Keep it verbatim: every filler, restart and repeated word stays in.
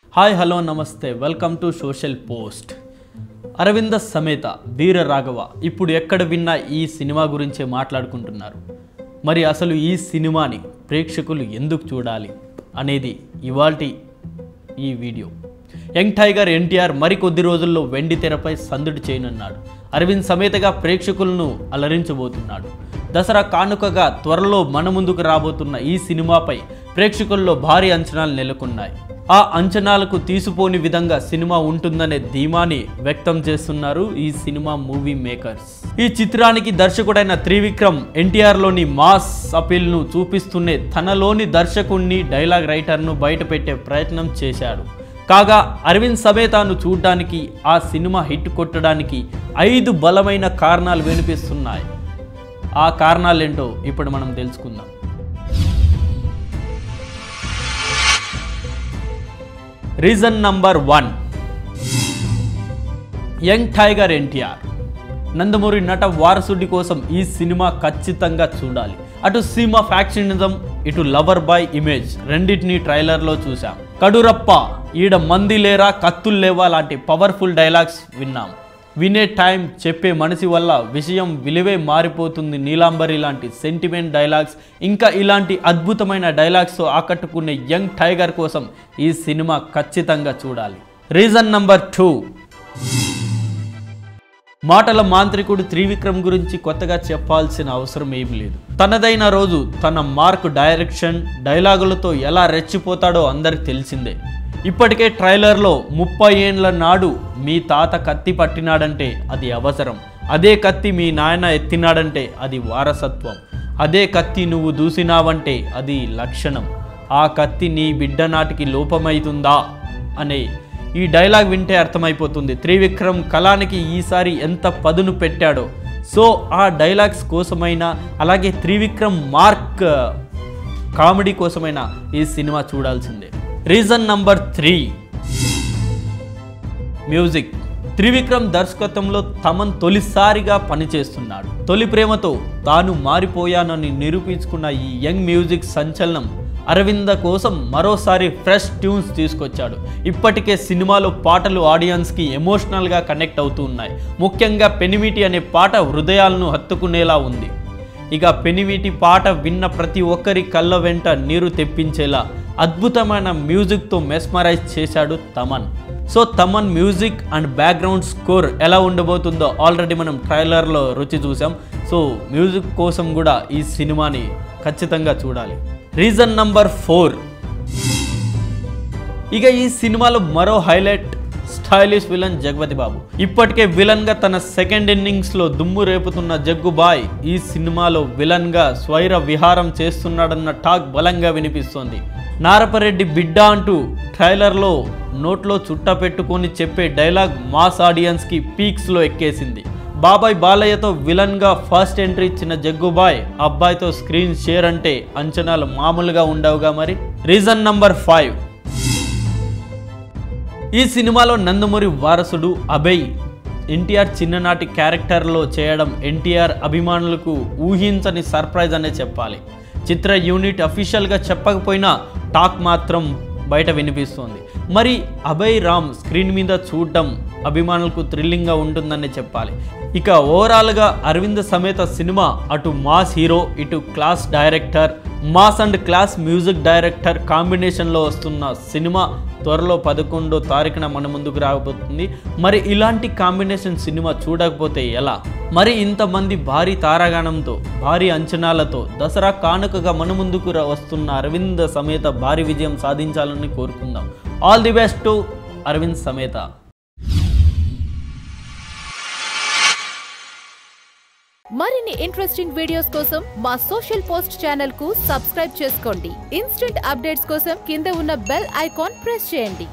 Hi hello నమస్తే welcome to social post. Aravinda Sametha Veera Raghava ఇప్పుడు ఎక్కడ విన్నా ఈ సినిమా గురించే మాట్లాడుకుంటున్నారు. మరి అసలు ఈ సినిమాని ప్రేక్షకులు ఎందుకు చూడాలి అనేది ఇవాల్టి ఈ వీడియో. యంగ్ టైగర్ ఎన్టీఆర్ మరికొద్ది రోజుల్లో వెండి తెరపై సందడి చేయనున్నాడు. అరవింద్ సమేతగా ప్రేక్షకులను అలరించబోతున్నాడు. దసరా కానుకగా త్వరలో మన ముందుకు రాబోతున్న ఈ సినిమాపై ప్రేక్షకుల్లో భారీ అంచనాలు నెలకొన్నాయి. ఆ అంచనాలకు తీసిపోని విధంగా సినిమా ఉంటుందనే ధీమాని వ్యక్తం చేస్తున్నారు ఈ సినిమా మూవీ మేకర్స్. ఈ చిత్రానికి దర్శకుడైన త్రివిక్రమ్ ఎన్టీఆర్లోని మాస్ అపీల్ను చూపిస్తూనే తనలోని దర్శకుడిని డైలాగ్ రైటర్ను బయటపెట్టే ప్రయత్నం చేశాడు. కాగా అరవింద్ సమేతను చూడడానికి ఆ సినిమా హిట్ కొట్టడానికి ఐదు బలమైన కారణాలు వినిపిస్తున్నాయి. ఆ కారణాలేంటో ఇప్పుడు మనం తెలుసుకుందాం. Reason number one, young tiger NTR. Nandamuri నట వారసుడి కోసం ఈ సినిమా ఖచ్చితంగా చూడాలి. అటు సీమ్ ఆఫ్ యాక్షనిజం, ఇటు లవర్ బాయ్ ఇమేజ్ రెండింటినీ ట్రైలర్లో చూసాం. కడురప్ప, ఈడ మంది లేరా కత్తులు లేవా లాంటి పవర్ఫుల్ డైలాగ్స్ విన్నాం. వినే టైం చెప్పే మనిషి వల్ల విషయం విలువే మారిపోతుంది నీలాంబరి లాంటి సెంటిమెంట్ డైలాగ్స్, ఇంకా ఇలాంటి అద్భుతమైన డైలాగ్స్తో ఆకట్టుకునే యంగ్ టైగర్ కోసం ఈ సినిమా ఖచ్చితంగా చూడాలి. రీజన్ నంబర్ టూ, మాటల మాంత్రికుడు త్రివిక్రమ్ గురించి కొత్తగా చెప్పాల్సిన అవసరం ఏం లేదు. తనదైన రోజు తన మార్క్, డైరెక్షన్, డైలాగులతో ఎలా రెచ్చిపోతాడో అందరికి తెలిసిందే. ఇప్పటికే ట్రైలర్లో ముప్పై ఏండ్ల నాడు మీ తాత కత్తి పట్టినాడంటే అది అవసరం, అదే కత్తి మీ నాయన ఎత్తినాడంటే అది వారసత్వం, అదే కత్తి నువ్వు దూసినావంటే అది లక్షణం, ఆ కత్తి నీ బిడ్డ నాటికి లోపమైతుందా అనే ఈ డైలాగ్ వింటే అర్థమైపోతుంది త్రివిక్రమ్ కళానికి ఈసారి ఎంత పదును పెట్టాడో. సో ఆ డైలాగ్స్ కోసమైనా, అలాగే త్రివిక్రమ్ మార్క్ కామెడీ కోసమైనా ఈ సినిమా చూడాల్సిందే. Reason number three, music. Trivikram దర్శకత్వంలో తమన్ తొలిసారిగా పనిచేస్తున్నాడు. తొలి ప్రేమతో తాను మారిపోయానని నిరూపించుకున్న ఈ యంగ్ మ్యూజిక్ సంచలనం అరవింద కోసం మరోసారి ఫ్రెష్ ట్యూన్స్ తీసుకొచ్చాడు. ఇప్పటికే సినిమాలో పాటలు ఆడియన్స్కి ఎమోషనల్గా కనెక్ట్ అవుతూ ఉన్నాయి. ముఖ్యంగా పెనిమిటి అనే పాట హృదయాలను హత్తుకునేలా ఉంది. ఇక పెనిమిటి పాట విన్న ప్రతి ఒక్కరి కళ్ళ వెంట నీరు తెప్పించేలా అద్భుతమైన మ్యూజిక్తో మెస్మరైజ్ చేశాడు Thaman. So Thaman music and background score ఎలా ఉండబోతుందో ఆల్రెడీ మనం ట్రైలర్లో రుచి చూసాం. సో మ్యూజిక్ కోసం కూడా ఈ సినిమాని ఖచ్చితంగా చూడాలి. రీజన్ నంబర్ ఫోర్, ఇక ఈ సినిమాలో మరో highlight stylish villain Jagapathi Babu. ఇప్పటికే విలన్ గా తన సెకండ్ ఇన్నింగ్స్ లో దుమ్ము రేపుతున్న జగ్గుబాయ్ ఈ సినిమాలో విలన్ గా స్వైర విహారం చేస్తున్నాడన్న టాక్ బలంగా వినిపిస్తోంది. నారపరెడ్డి బిడ్డ అంటూ ట్రైలర్లో నోట్లో చుట్ట పెట్టుకొని చెప్పే డైలాగ్ మాస్ ఆడియన్స్ కి పీక్స్ లో ఎక్కేసింది. బాబాయ్ బాలయ్యతో విలన్ గా ఫస్ట్ ఎంట్రీ ఇచ్చిన జగ్గుబాయ్ అబ్బాయితో స్క్రీన్ షేర్ అంటే అంచనాలు మామూలుగా ఉండవుగా మరి. రీజన్ నంబర్ ఫైవ్, ఈ సినిమాలో నందమూరి వారసుడు అభయ్ ఎన్టీఆర్ చిన్ననాటి క్యారెక్టర్లో చేయడం ఎన్టీఆర్ అభిమానులకు ఊహించని సర్ప్రైజ్ అనే చెప్పాలి. చిత్ర యూనిట్ అఫీషియల్గా చెప్పకపోయినా టాక్ మాత్రం బయట వినిపిస్తోంది. మరి అభయ్ రామ్ స్క్రీన్ మీద చూడడం అభిమానులకు థ్రిల్లింగ్గా ఉంటుందనే చెప్పాలి. ఇక ఓవరాల్గా అరవింద సమేత సినిమా అటు మాస్ హీరో, ఇటు class director, mass and class music director కాంబినేషన్లో వస్తున్న సినిమా త్వరలో పదకొండో తారీఖున మన ముందుకు రాబోతుంది. మరి ఇలాంటి కాంబినేషన్ సినిమా చూడకపోతే ఎలా? మరి ఇంతమంది భారీ తారాగణంతో, భారీ అంచనాలతో దసరా కానుకగా మన ముందుకు వస్తున్న అరవింద సమేత భారీ విజయం సాధించాలని కోరుకుందాం. All the best to Aravind Sametha. మరిన్ని ఇంట్రెస్టింగ్ వీడియోస్ కోసం మా సోషల్ పోస్ట్ ఛానల్ కు సబ్స్క్రైబ్ చేసుకోండి. ఇన్స్టెంట్ అప్డేట్స్ కోసం కింద ఉన్న బెల్ ఐకాన్ ప్రెస్ చేయండి.